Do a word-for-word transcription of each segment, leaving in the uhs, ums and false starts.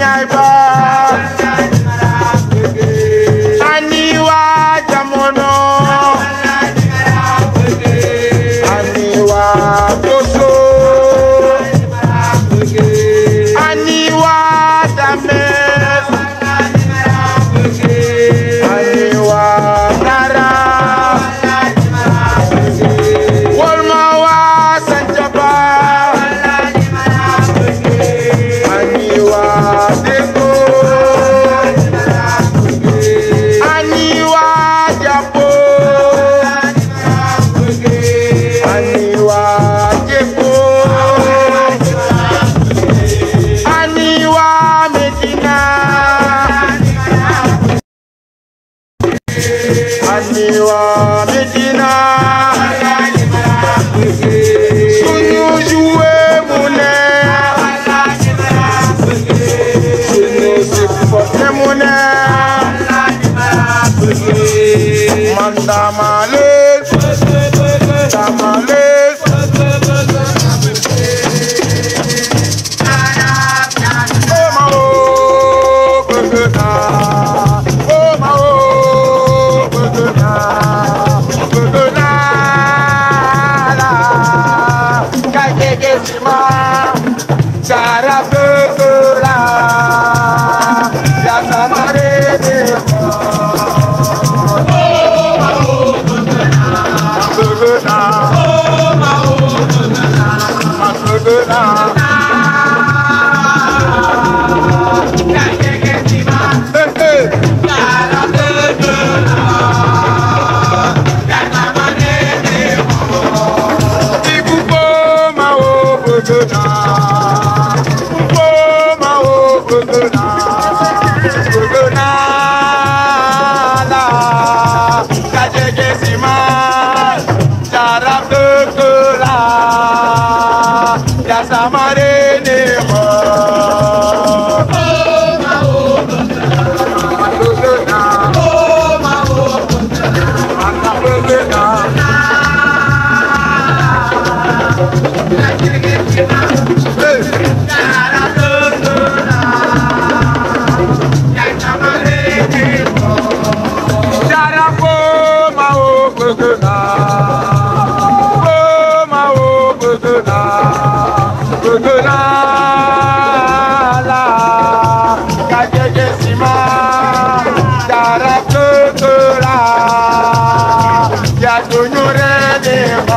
ñay ba ani wa jamono ani wa koso ani wa dames ani wa dara wolma wa sanjaba ani wa deko ani wa japo ani wa jeko ani wa medina ani wa medina suñu joué mu ne suñu supporté mu ne man dama lees dama lees oh ma oh bëgg naa oh ma oh bëgg naa bëgg naa la kay jege si ma cara bëgg la ya sama rede bëgg naa oh ma oh bëgg naa kay jege si ma cara bëgg la ya sama rede ibu ko ma oh bëgg naa ko ma oh bëgg naa bëgg naa la ka jege si ma cara bëgg la ya sama rene ma oh ma oh bëgg naa oh ma oh bëgg naa ka jege si ma cara bëgg la ya sama rene ma cara ko ma oh bëgg naa ko ma oh bëgg naa bëgg naa la ka jege si ma cara bëgg la ya suñu rene ma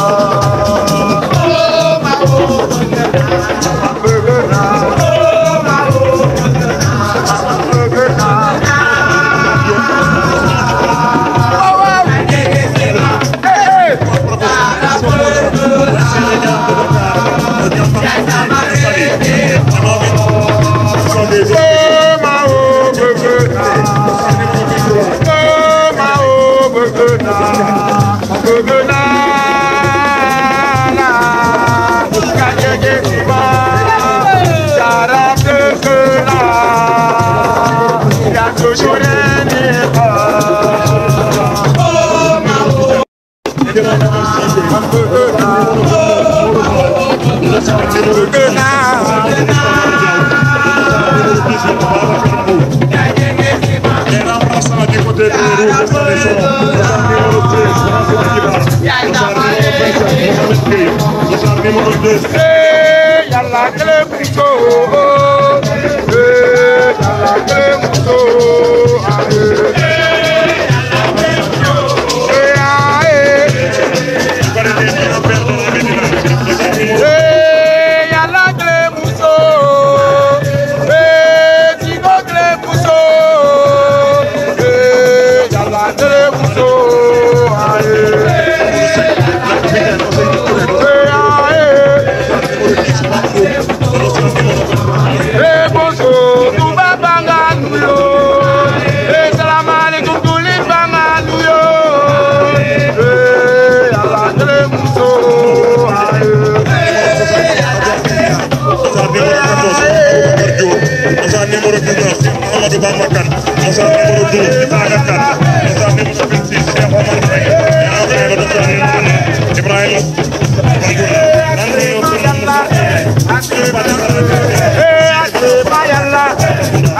oh ma oh bëgg naa oh ma oh bëgg naa oh waaw ka jege si ma cara bëgg la ya sama rene oh ma oh bëgg naa oh ma oh bëgg naa bëgg naa la ka jege si ma cara bëgg la ya toujours rene ma oh ma oh bëgg naa bëgg naa ka jege si ma eh yàlla kele muso eh yàlla kele muso eh yàlla kele muso eh tigo kele muso eh yàlla kele muso eh boso tuba banga nuyo eh salam alaikum tuli banga nuyo eh yàlla kele muso numéro dix-neuf Amadou Bamba Kane Moussa numéro douze Itaga Kane Moussa numéro vingt-six Cheikh Omar Faye Ibrahima Bangoura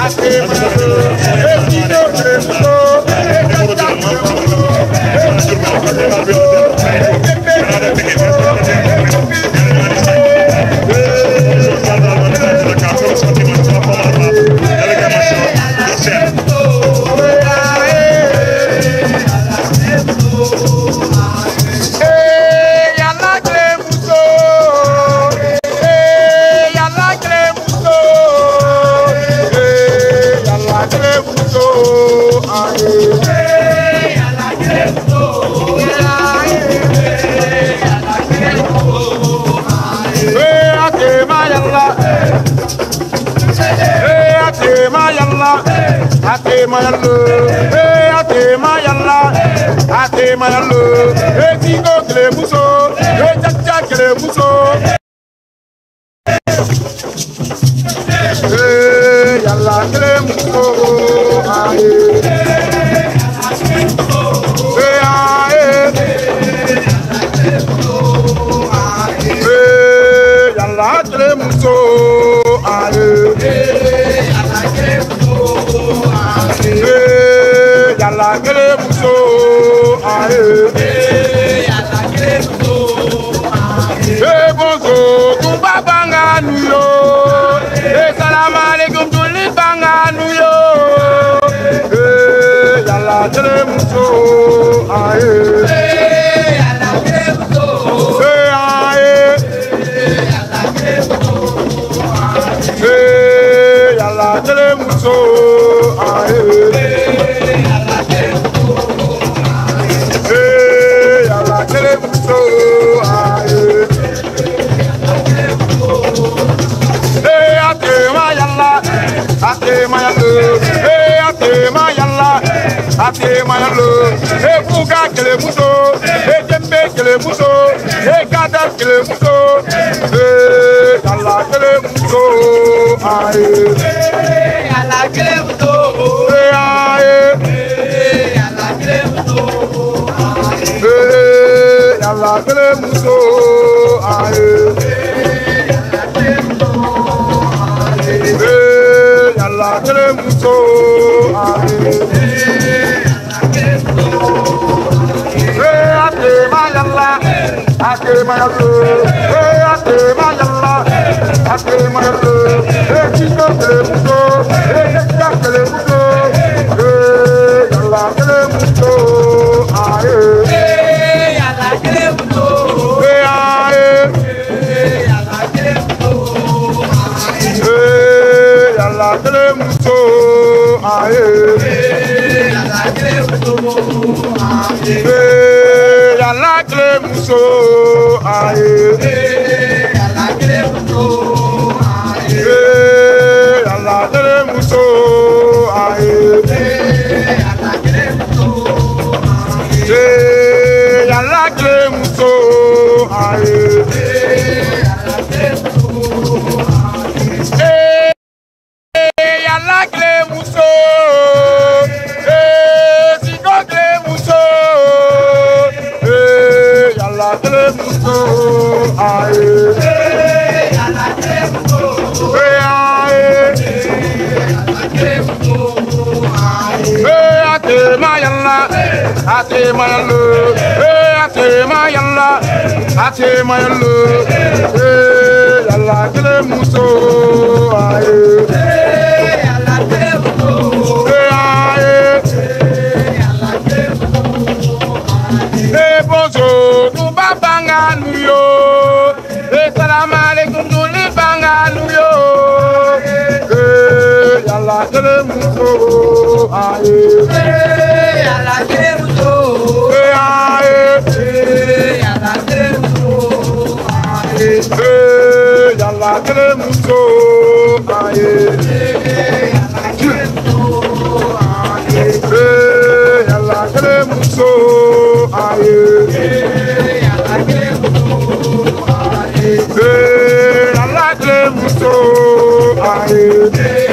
Ate mayallo, eh ate mayalla, ate mayallo, eh tigo kle muso, eh chacha kle muso, eh yalla kle muso, aye, eh aye, eh yalla kle muso, aye. Yalla kele muso aye yalla kele muso aye bonzo kumba banga nuyo salam alaikum tuli banga nuyo yalla kele muso aye yalla kele muso aye yalla kele muso aye yalla kele muso aye Ate mayallo, eh ate mayalla, ate mayallo, eh fuga kele muso, eh jembe kele muso, eh kadar kele muso, eh yalla kele muso, aye, eh yalla kele muso, eh aye, eh yalla kele muso, aye, eh yalla kele muso, aye. Yalla kele muso aye eh ate mayalla ate mayallo eh ate mayalla ate mayallo eh chico kele muso eh chica kele muso eh yalla kele muso aye eh yalla kele muso eh aye eh yalla kele muso aye yalla kele muso aye yalla kele muso aye yalla kele muso aye yalla kele muso aye yalla kele muso aye yalla kele muso aye yalla kele muso aye yalla kele muso eh sigo kele muso eh yalla kele muso aye yalla kele muso eh aye yalla kele muso aye eh ate mayalla ate mayallo eh ate mayalla ate mayallo eh yalla kele muso aye bonzo kumba banga nuyo salam alaikum tuli banga nuyo yalla kele muso aye yalla kele muso aye yalla kele muso aye yalla kele muso aye yalla kele muso aye yalla kele muso aye yalla kele muso aye